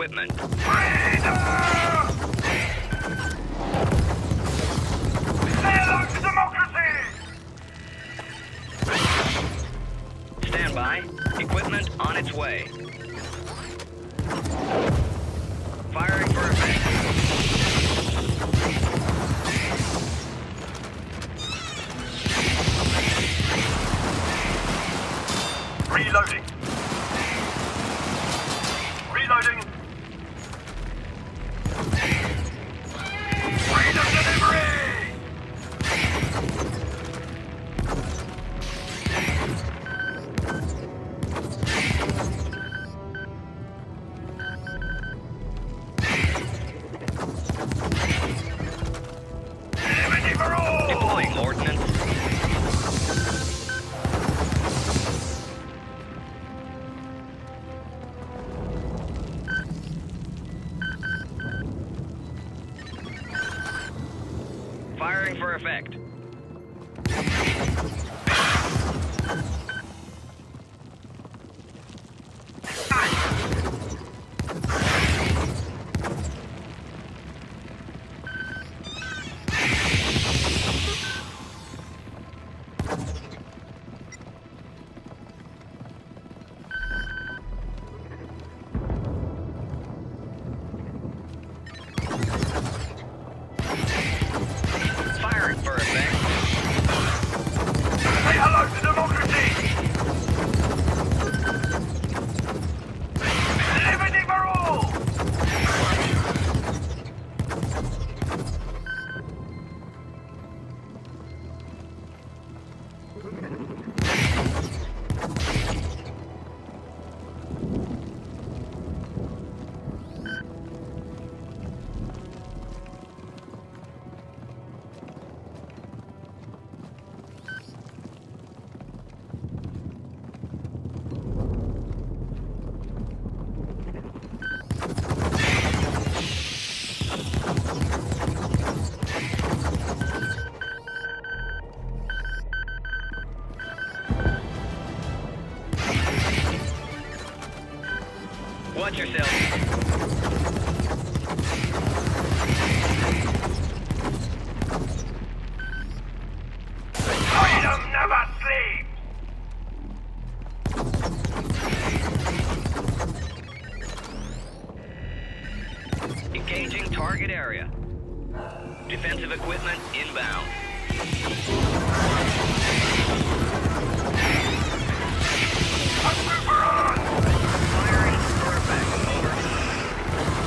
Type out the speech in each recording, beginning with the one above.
equipment. Stand by. Equipment on its way. Firing for effect. Reloading. Reloading. Freedom delivery! Liberty for all! Deploying ordnance. Firing for effect. Firing for effect. Say hello to democracy! Liberty for all! Watch yourself. Freedom never sleeps! Engaging target area. Defensive equipment inbound. Firing for effect. Over.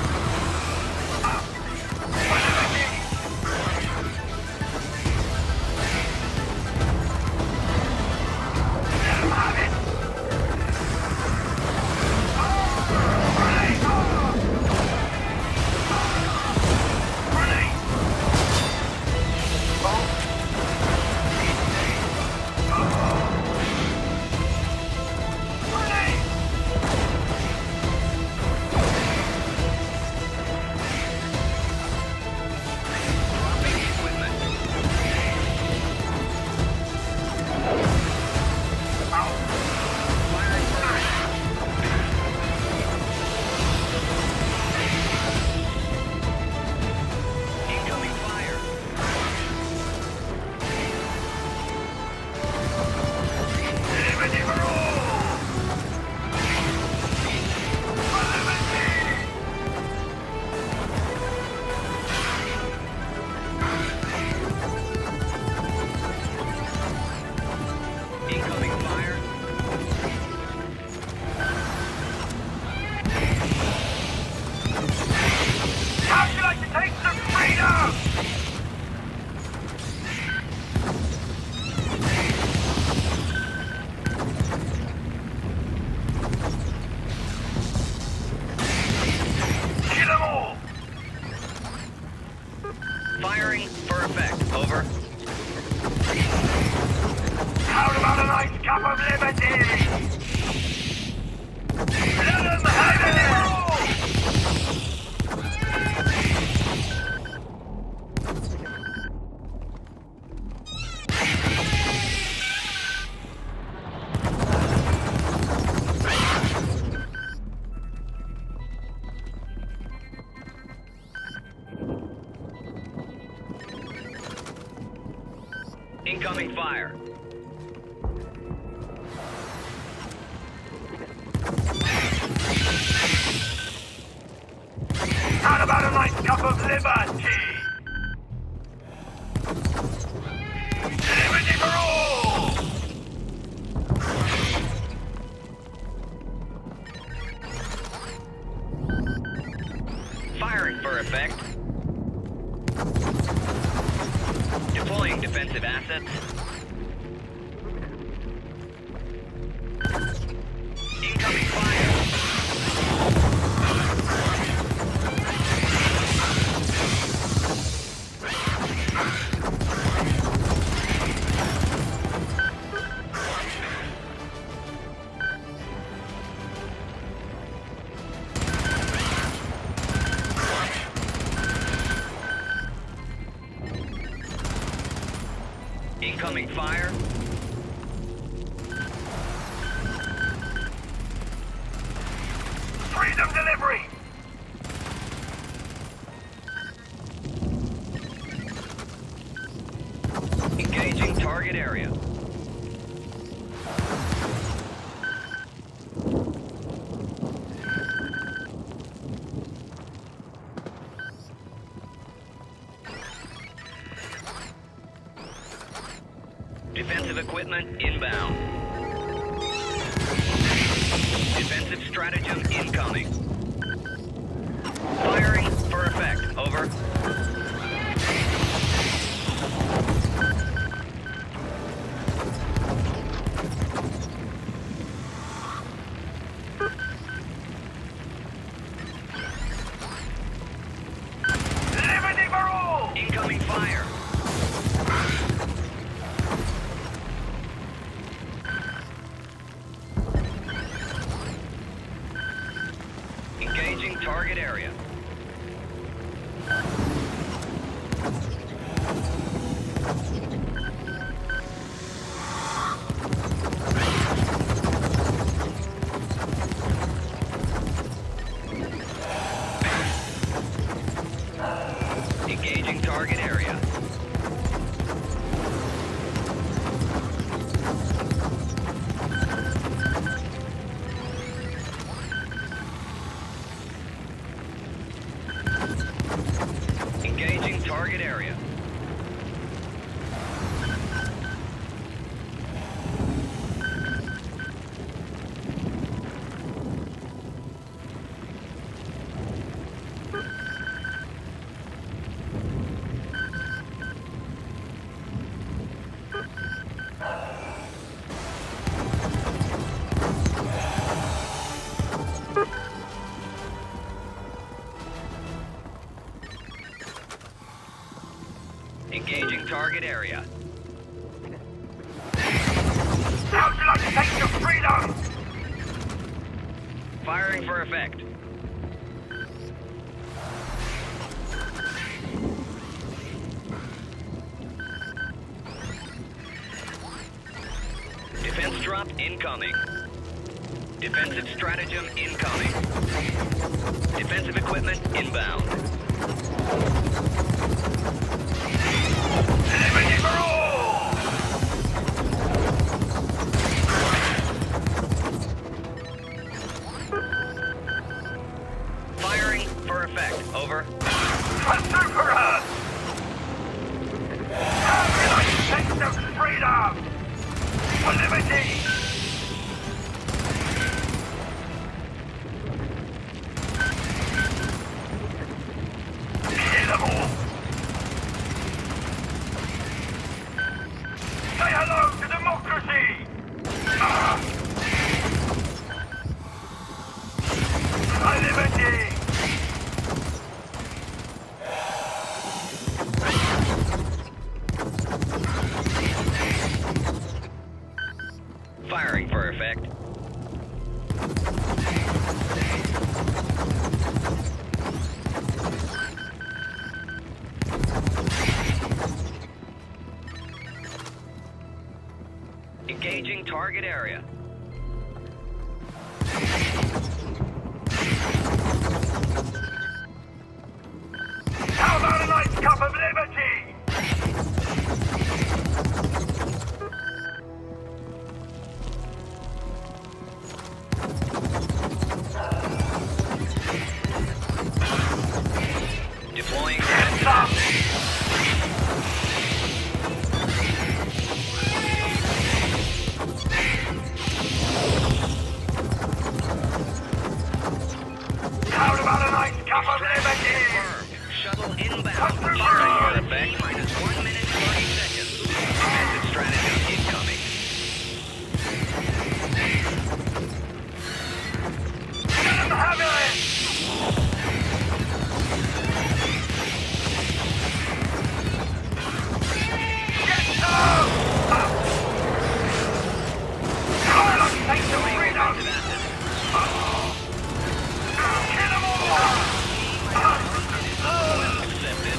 Dropping equipment. Firing for effect. Incoming fire. Liberty for all! Incoming fire. How'd you like to take some freedom? Kill them all! Firing for effect. Over. How about a nice cup of liberty? Let them have it! Incoming fire. How about a nice cup of liberty? Liberty for all! Firing for effect. Deploying defensive assets. Incoming fire. Incoming fire. Freedom delivery! Engaging target area. Defensive equipment inbound. Defensive stratagem incoming. Firing for effect. Over. Liberty for all! Incoming fire. Engaging target area. Engaging target area. Engaging target area. Engaging target area. How would you like to take your freedom? Firing for effect. Defense drop incoming. Defensive stratagem incoming. Defensive equipment inbound. Liberty for all! Firing for effect. Over. Pass through for us! How would you like to take your freedom? For liberty! Hear them all! Say hello to democracy! For liberty! Firing for effect. Engaging target area. How about a nice cup of liberty? effect. Minus 1 minute 30 seconds. Defensive stratagem incoming. Get him heavily! Get some! Take the freedom! Kill them all! Accepted.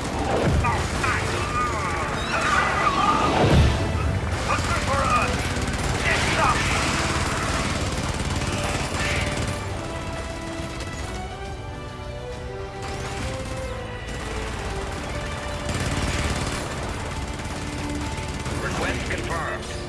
What's good for us? Get some! Request confirmed.